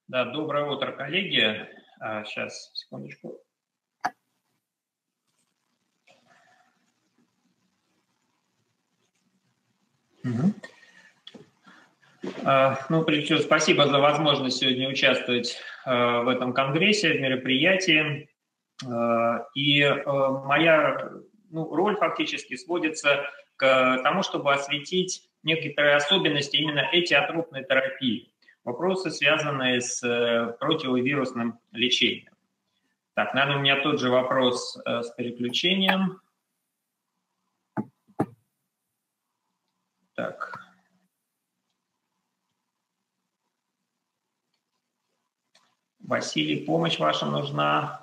Да, доброе утро, коллеги. Сейчас, секундочку. Ну, прежде всего, спасибо за возможность сегодня участвовать в этом конгрессе, в мероприятии. И моя роль фактически сводится к тому, чтобы осветить некоторые особенности именно этиотропной терапии. Вопросы, связанные с противовирусным лечением. Так, наверное, у меня тот же вопрос с переключением. Так. Василий, помощь ваша нужна.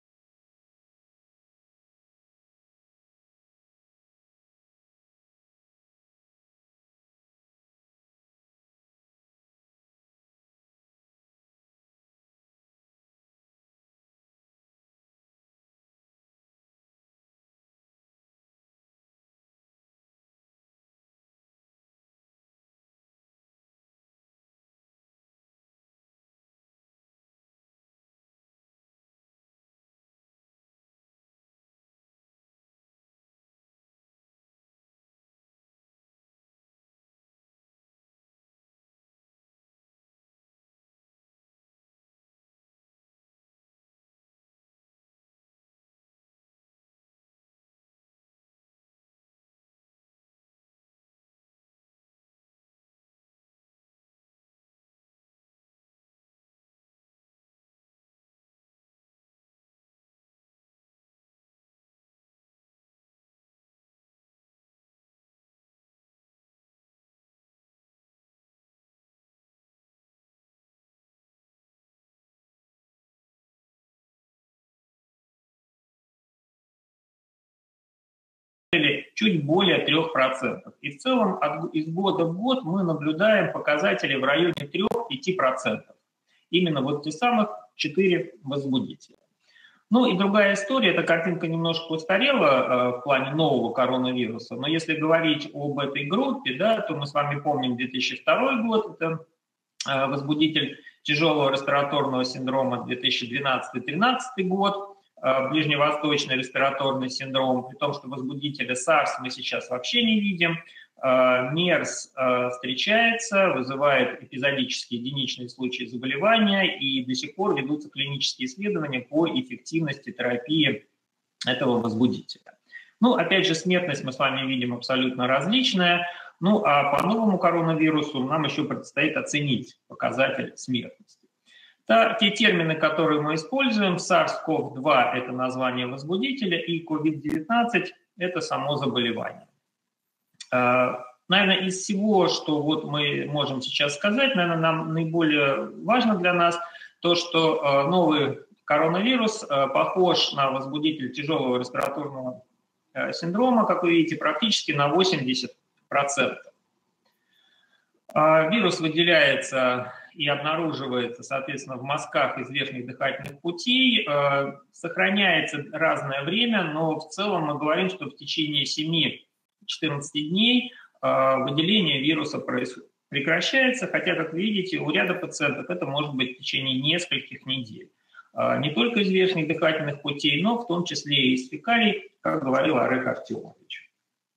Чуть более 3%. И в целом из года в год мы наблюдаем показатели в районе 3-5%. Именно вот те самых 4 возбудителя. Ну и другая история, эта картинка немножко устарела в плане нового коронавируса, но если говорить об этой группе, да, то мы с вами помним 2002 год, это возбудитель тяжелого респираторного синдрома, 2012-2013 год, ближневосточный респираторный синдром, при том, что возбудителя SARS мы сейчас вообще не видим. МЕРС встречается, вызывает эпизодические единичные случаи заболевания, и до сих пор ведутся клинические исследования по эффективности терапии этого возбудителя. Ну, опять же, смертность мы с вами видим абсолютно различная. Ну, а по новому коронавирусу нам еще предстоит оценить показатель смертности. Те термины, которые мы используем, SARS-CoV-2 – это название возбудителя, и COVID-19 – это само заболевание. Наверное, из всего, что вот мы можем сейчас сказать, наверное, нам наиболее важно для нас то, что новый коронавирус похож на возбудитель тяжелого респираторного синдрома, как вы видите, практически на 80%. Вирус выделяется и обнаруживается, соответственно, в мазках из верхних дыхательных путей, сохраняется разное время, но в целом мы говорим, что в течение 7-14 дней выделение вируса прекращается, хотя, как вы видите, у ряда пациентов это может быть в течение нескольких недель. Не только из верхних дыхательных путей, но в том числе и из фекалий, как говорил Олег Артемович.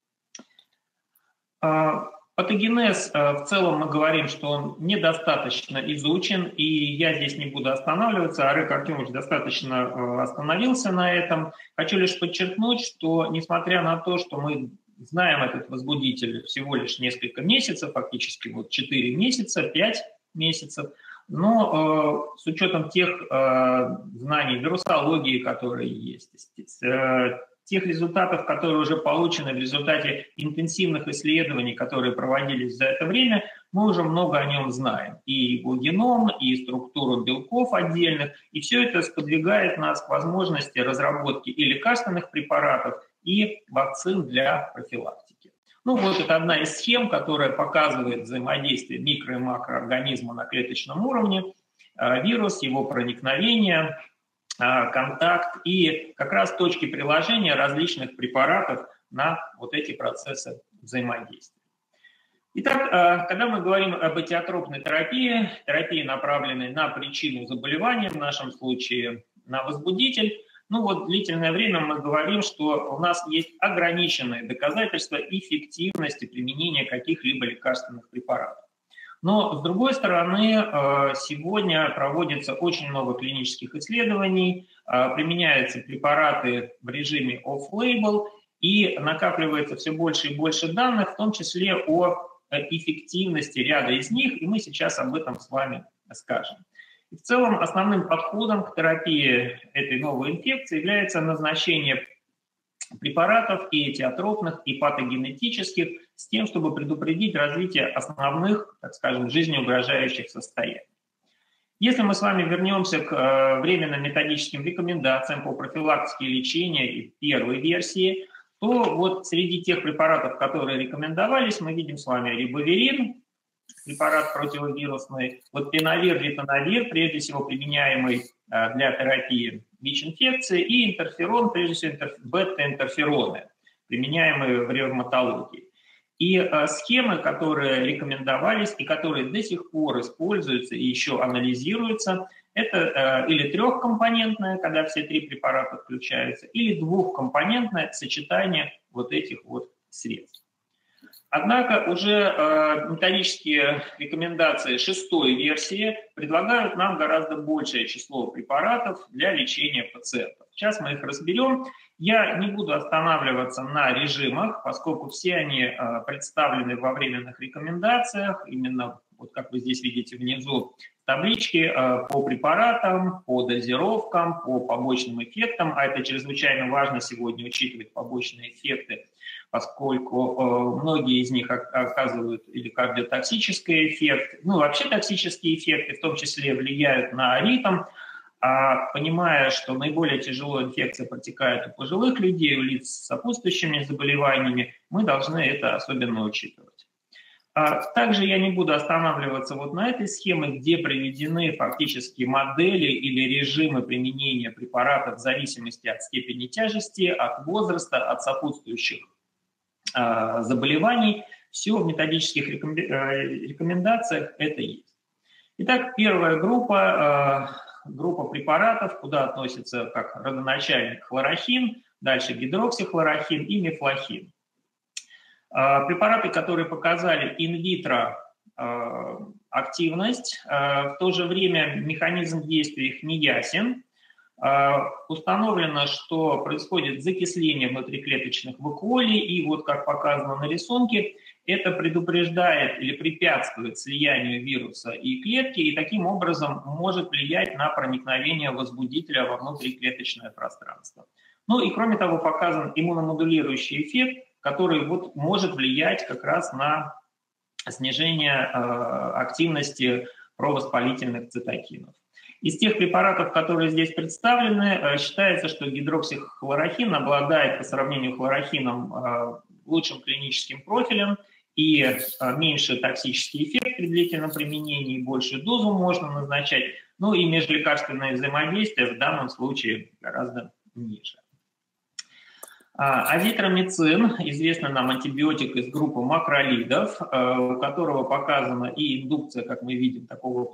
Патогенез, в целом мы говорим, что он недостаточно изучен, и я здесь не буду останавливаться, Олег Артемович достаточно остановился на этом. Хочу лишь подчеркнуть, что несмотря на то, что мы знаем этот возбудитель всего лишь несколько месяцев, фактически вот 4 месяца, 5 месяцев, но с учетом тех знаний вирусологии, которые есть, тех результатов, которые уже получены в результате интенсивных исследований, которые проводились за это время, мы уже много о нем знаем. И его геном, и структуру белков отдельных, и все это сподвигает нас к возможности разработки и лекарственных препаратов, и вакцин для профилактики. Ну вот это одна из схем, которая показывает взаимодействие микро- и макроорганизма на клеточном уровне, вирус, его проникновение, контакт и как раз точки приложения различных препаратов на вот эти процессы взаимодействия. Итак, когда мы говорим об этиотропной терапии, терапии, направленной на причину заболевания, в нашем случае на возбудитель, ну вот длительное время мы говорим, что у нас есть ограниченные доказательства эффективности применения каких-либо лекарственных препаратов. Но, с другой стороны, сегодня проводится очень много клинических исследований, применяются препараты в режиме off-label, и накапливается все больше и больше данных, в том числе о эффективности ряда из них, и мы сейчас об этом с вами скажем. И в целом основным подходом к терапии этой новой инфекции является назначение препаратов и этиотропных, и патогенетических, с тем, чтобы предупредить развитие основных, так скажем, жизнеугрожающих состояний. Если мы с вами вернемся к временным методическим рекомендациям по профилактике и лечению первой версии, то вот среди тех препаратов, которые рекомендовались, мы видим с вами рибавирин, препарат противовирусный, вот тенавир, ритонавир, прежде всего применяемый для терапии ВИЧ-инфекции, и интерферон, прежде всего бета-интерфероны, применяемые в ревматологии. И схемы, которые рекомендовались и которые до сих пор используются и еще анализируются, это или трехкомпонентное, когда все три препарата включаются, или двухкомпонентное сочетание вот этих вот средств. Однако уже методические рекомендации шестой версии предлагают нам гораздо большее число препаратов для лечения пациентов. Сейчас мы их разберем. Я не буду останавливаться на режимах, поскольку все они представлены во временных рекомендациях, именно вот как вы здесь видите внизу таблички по препаратам, по дозировкам, по побочным эффектам, а это чрезвычайно важно сегодня учитывать побочные эффекты, поскольку многие из них оказывают или кардиотоксический эффект, ну вообще токсические эффекты, в том числе влияют на ритм, а понимая, что наиболее тяжело инфекция протекает у пожилых людей, у лиц с сопутствующими заболеваниями, мы должны это особенно учитывать. Также я не буду останавливаться вот на этой схеме, где приведены фактически модели или режимы применения препаратов в зависимости от степени тяжести, от возраста, от сопутствующих заболеваний. Все в методических рекомендациях это есть. Итак, первая группа препаратов, куда относится как родоначальник хлорохин, дальше гидроксихлорохин и мефлохин. Препараты, которые показали инвитро активность, в то же время механизм действия их не ясен. Установлено, что происходит закисление внутриклеточных вакуолей, и вот как показано на рисунке, это предупреждает или препятствует слиянию вируса и клетки, и таким образом может влиять на проникновение возбудителя во внутриклеточное пространство. Ну и кроме того показан иммуномодулирующий эффект, который вот может влиять как раз на снижение активности провоспалительных цитокинов. Из тех препаратов, которые здесь представлены, считается, что гидроксихлорохин обладает по сравнению с хлорохином лучшим клиническим профилем и меньше токсический эффект при длительном применении, большую дозу можно назначать, ну и межлекарственное взаимодействие в данном случае гораздо ниже. Азитромицин, известный нам антибиотик из группы макролидов, у которого показана и индукция, как мы видим, такого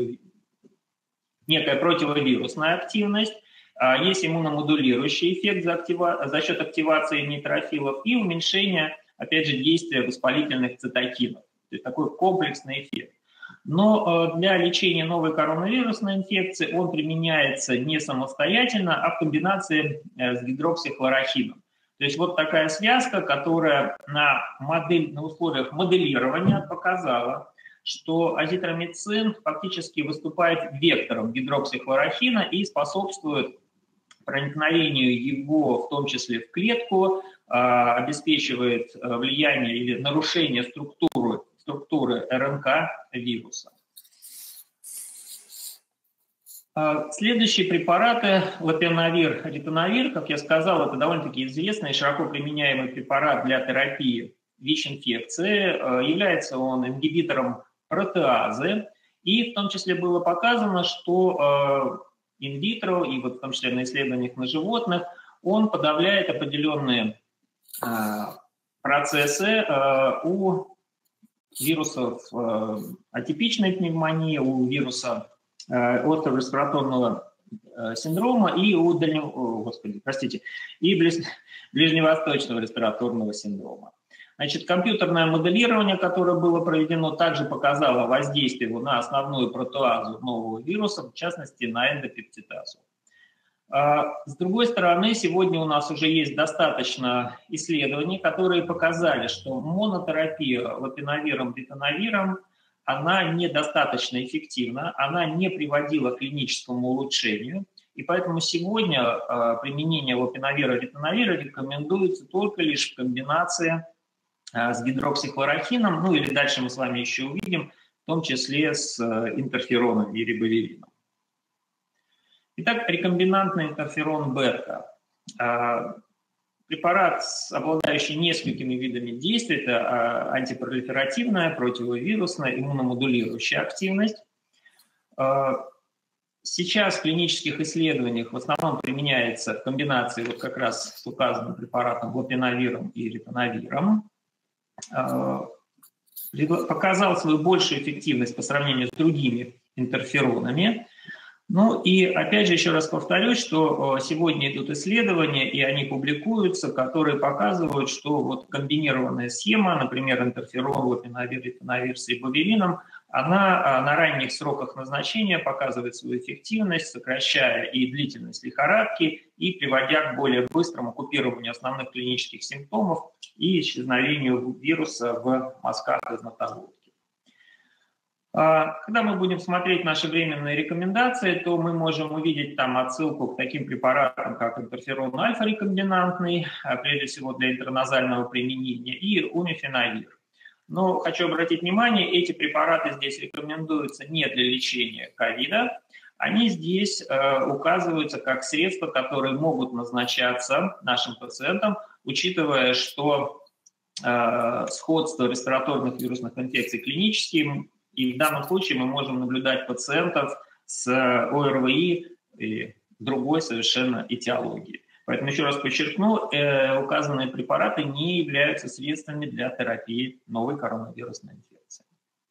некая противовирусная активность, есть иммуномодулирующий эффект за счет активации нейтрофилов и уменьшение, опять же, действия воспалительных цитокинов. То есть такой комплексный эффект. Но для лечения новой коронавирусной инфекции он применяется не самостоятельно, а в комбинации с гидроксихлорохином. То есть вот такая связка, которая на условиях моделирования показала, что азитромицин фактически выступает вектором гидроксихлорохина и способствует проникновению его, в том числе в клетку, обеспечивает влияние или нарушение структуры РНК вируса. Следующие препараты, лопинавир, ритонавир, как я сказал, это довольно-таки известный и широко применяемый препарат для терапии ВИЧ-инфекции. Является он ингибитором протеазы, и в том числе было показано, что инвитро, и вот в том числе на исследованиях на животных, он подавляет определенные процессы у вирусов атипичной пневмонии, у вируса острого респираторного синдрома и у ближневосточного респираторного синдрома. Значит, компьютерное моделирование, которое было проведено, также показало воздействие на основную протеазу нового вируса, в частности, на эндопептидазу. С другой стороны, сегодня у нас уже есть достаточно исследований, которые показали, что монотерапия лапиновиром, ритоновиром, она недостаточно эффективна, она не приводила к клиническому улучшению, и поэтому сегодня применение лапиновира, ритоновира рекомендуется только лишь в комбинации с гидроксихлорохином, ну или дальше мы с вами еще увидим, в том числе с интерфероном и рибавирином. Итак, рекомбинантный интерферон бета. Препарат, обладающий несколькими видами действий, это антипролиферативная, противовирусная, иммуномодулирующая активность. Сейчас в клинических исследованиях в основном применяется в комбинации вот как раз с указанным препаратом лапиновиром и ритоновиром. Показал свою большую эффективность по сравнению с другими интерферонами. Ну и опять же еще раз повторюсь, что сегодня идут исследования, и они публикуются, которые показывают, что вот комбинированная схема, например, интерферон, лапиновир, ритоновир с рибавирином, она на ранних сроках назначения показывает свою эффективность, сокращая и длительность лихорадки, и приводя к более быстрому купированию основных клинических симптомов и исчезновению вируса в мазках из нотоводки. Когда мы будем смотреть наши временные рекомендации, то мы можем увидеть там отсылку к таким препаратам, как интерферон альфа-рекомбинантный, прежде всего для интерназального применения, и умифенавир. Но хочу обратить внимание, эти препараты здесь рекомендуются не для лечения ковида, они здесь указываются как средства, которые могут назначаться нашим пациентам, учитывая, что сходство респираторных вирусных инфекций клиническим, и в данном случае мы можем наблюдать пациентов с ОРВИ и другой совершенно этиологией. Поэтому еще раз подчеркну, указанные препараты не являются средствами для терапии новой коронавирусной инфекции.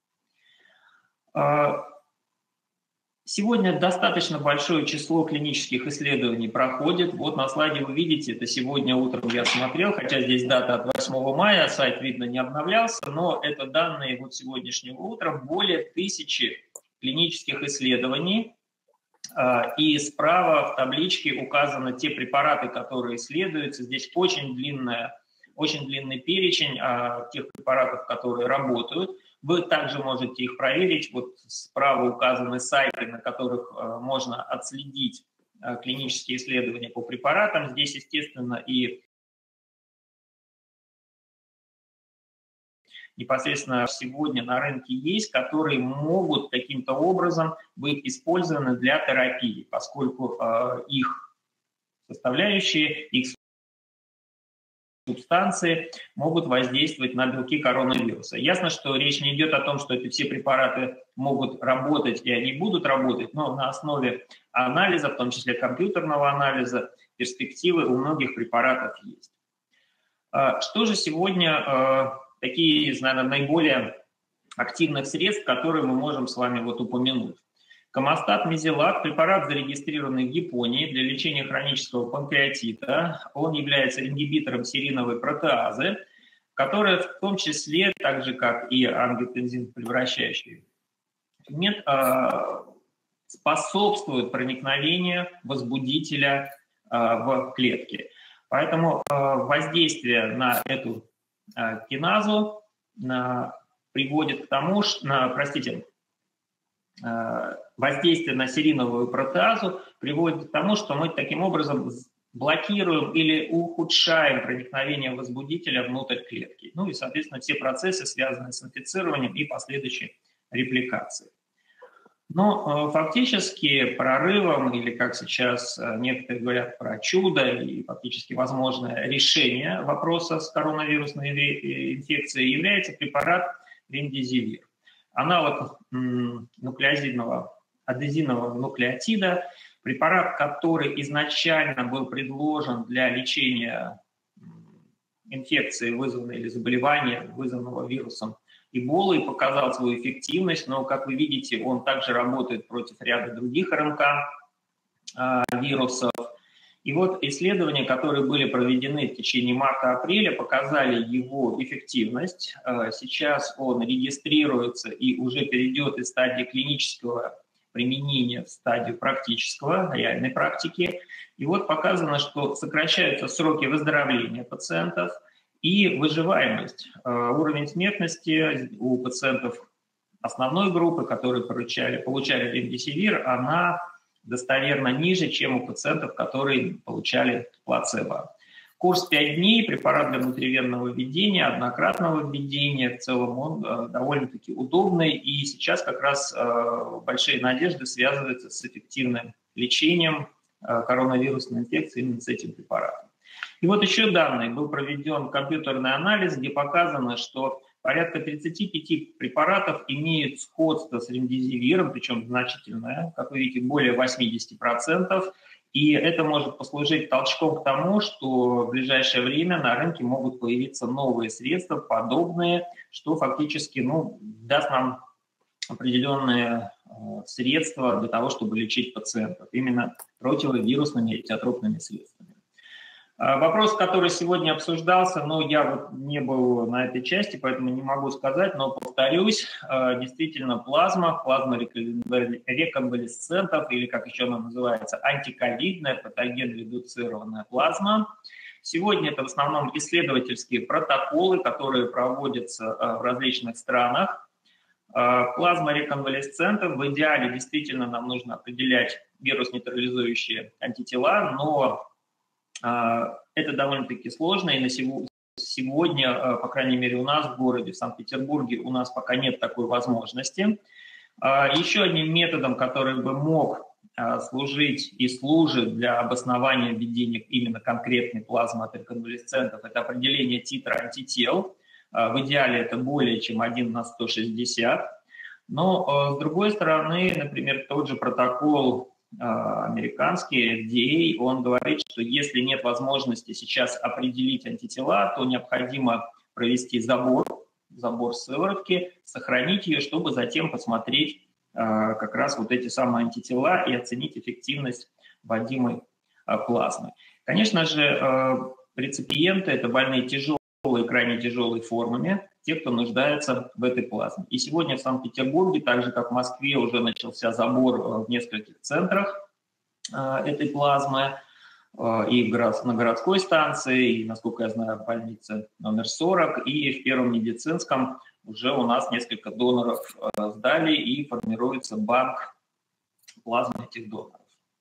Сегодня достаточно большое число клинических исследований проходит. Вот на слайде вы видите, это сегодня утром я смотрел, хотя здесь дата от 8 мая, сайт, видно, не обновлялся, но это данные вот сегодняшнего утра, более 1000 клинических исследований. И справа в табличке указаны те препараты, которые исследуются. Здесь очень длинный перечень тех препаратов, которые работают. Вы также можете их проверить. Вот справа указаны сайты, на которых можно отследить клинические исследования по препаратам. Здесь, естественно, и непосредственно сегодня на рынке есть, которые могут каким-то образом быть использованы для терапии, поскольку их составляющие, их субстанции могут воздействовать на белки коронавируса. Ясно, что речь не идет о том, что эти все препараты могут работать и они будут работать, но на основе анализа, в том числе компьютерного анализа, перспективы у многих препаратов есть. Что же сегодня такие из, наверное, наиболее активных средств, которые мы можем с вами вот упомянуть? Комостат мезилак – препарат, зарегистрированный в Японии для лечения хронического панкреатита. Он является ингибитором сериновой протеазы, которая в том числе, так же как и ангиотензин превращающий фермент, способствует проникновению возбудителя в клетки. Поэтому воздействие на эту киназу приводит к тому, что, воздействие на сериновую протеазу приводит к тому, что мы таким образом блокируем или ухудшаем проникновение возбудителя внутрь клетки. Ну и, соответственно, все процессы, связанные с инфицированием и последующей репликацией. Но фактически прорывом, или как сейчас некоторые говорят про чудо, и фактически возможное решение вопроса с коронавирусной инфекцией является препарат ремдизивир. Аналог адезинового нуклеотида, препарат, который изначально был предложен для лечения инфекции, вызванной или заболевания, вызванного вирусом Эболы и показал свою эффективность, но, как вы видите, он также работает против ряда других РНК вирусов. И вот исследования, которые были проведены в течение марта-апреля, показали его эффективность. Сейчас он регистрируется и уже перейдет из стадии клинического применения в стадию практического, реальной практики. И вот показано, что сокращаются сроки выздоровления пациентов и выживаемость. Уровень смертности у пациентов основной группы, которые получали ремдесивир, она достоверно ниже, чем у пациентов, которые получали плацебо. Курс 5 дней, препарат для внутривенного введения, однократного введения, в целом он довольно-таки удобный, и сейчас как раз большие надежды связываются с эффективным лечением коронавирусной инфекции именно с этим препаратом. И вот еще данные. Был проведен компьютерный анализ, где показано, что порядка 35 препаратов имеют сходство с ремдесивиром, причем значительное, как вы видите, более 80%. И это может послужить толчком к тому, что в ближайшее время на рынке могут появиться новые средства, подобные, что фактически даст нам определенные средства для того, чтобы лечить пациентов, именно противовирусными антитропными средствами. Вопрос, который сегодня обсуждался, я вот не был на этой части, поэтому не могу сказать, но повторюсь, действительно плазма реконвалесцентов, или как еще она называется, антиковидная патоген-редуцированная плазма. Сегодня это в основном исследовательские протоколы, которые проводятся в различных странах. Плазма реконвалесцентов, в идеале действительно нам нужно определять вирус-нейтрализующие антитела, но это довольно-таки сложно, и на сегодня, по крайней мере, у нас в городе, в Санкт-Петербурге, у нас пока нет такой возможности. Еще одним методом, который бы мог служить и служит для обоснования введения именно конкретной плазмы от реконвалесцентов, это определение титра антител. В идеале это более чем 1 на 160. Но, с другой стороны, например, тот же протокол американский FDA, он говорит, что если нет возможности сейчас определить антитела, то необходимо провести забор сыворотки, сохранить ее, чтобы затем посмотреть как раз вот эти самые антитела и оценить эффективность вводимой плазмы. Конечно же, реципиенты – это больные тяжелые, крайне тяжелые формами, те, кто нуждается в этой плазме. И сегодня в Санкт-Петербурге, так же как в Москве, уже начался забор в нескольких центрах этой плазмы, и на городской станции, и, насколько я знаю, в больнице номер 40, и в Первом медицинском уже у нас несколько доноров сдали, и формируется банк плазмы этих доноров.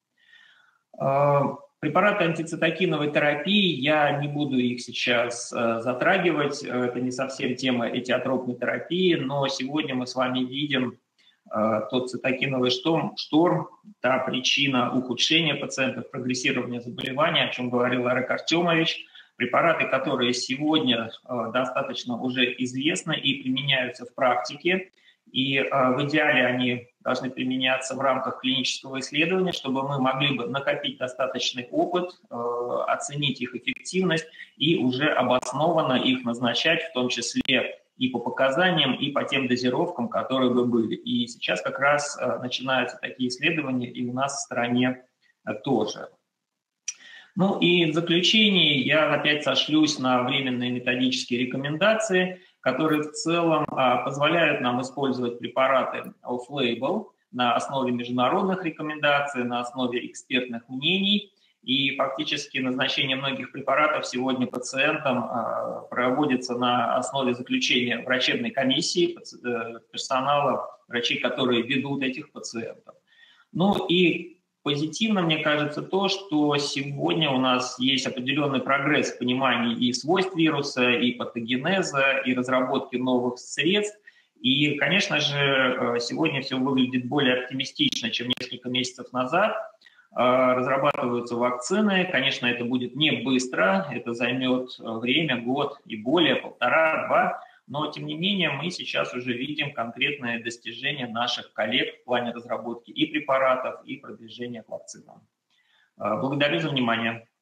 Препараты антицитокиновой терапии, я не буду их сейчас затрагивать, это не совсем тема этиотропной терапии, но сегодня мы с вами видим тот цитокиновый шторм, та причина ухудшения пациентов, прогрессирования заболевания, о чем говорил Арек Артемович. Препараты, которые сегодня достаточно уже известны и применяются в практике, и в идеале они должны применяться в рамках клинического исследования, чтобы мы могли бы накопить достаточный опыт, оценить их эффективность и уже обоснованно их назначать, в том числе и по показаниям, и по тем дозировкам, которые бы были. И сейчас как раз начинаются такие исследования и у нас в стране тоже. Ну и в заключение я опять сошлюсь на временные методические рекомендации, которые в целом позволяют нам использовать препараты off-label на основе международных рекомендаций, на основе экспертных мнений. И фактически назначение многих препаратов сегодня пациентам проводится на основе заключения врачебной комиссии, персонала, врачей, которые ведут этих пациентов. Ну и позитивно, мне кажется, то, что сегодня у нас есть определенный прогресс в понимании и свойств вируса, и патогенеза, и разработки новых средств. И, конечно же, сегодня все выглядит более оптимистично, чем несколько месяцев назад. Разрабатываются вакцины. Конечно, это будет не быстро, это займет время, год и более, 1,5–2. Но, тем не менее, мы сейчас уже видим конкретные достижения наших коллег в плане разработки и препаратов, и продвижения к вакцинам. Благодарю за внимание.